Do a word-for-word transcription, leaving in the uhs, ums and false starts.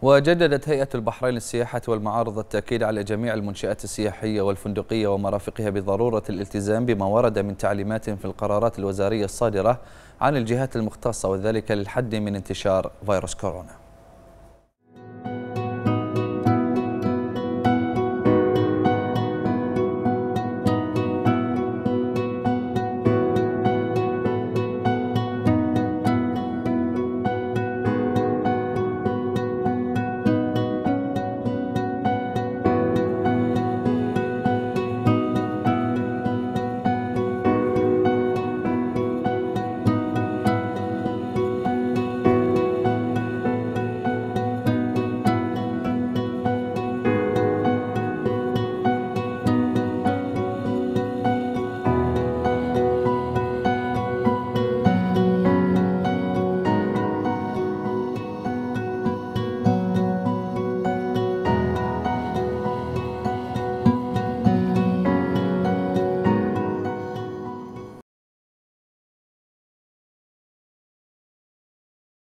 وجددت هيئة البحرين للسياحة والمعارض التأكيد على جميع المنشآت السياحية والفندقية ومرافقها بضرورة الالتزام بما ورد من تعليمات في القرارات الوزارية الصادرة عن الجهات المختصة، وذلك للحد من انتشار فيروس كورونا.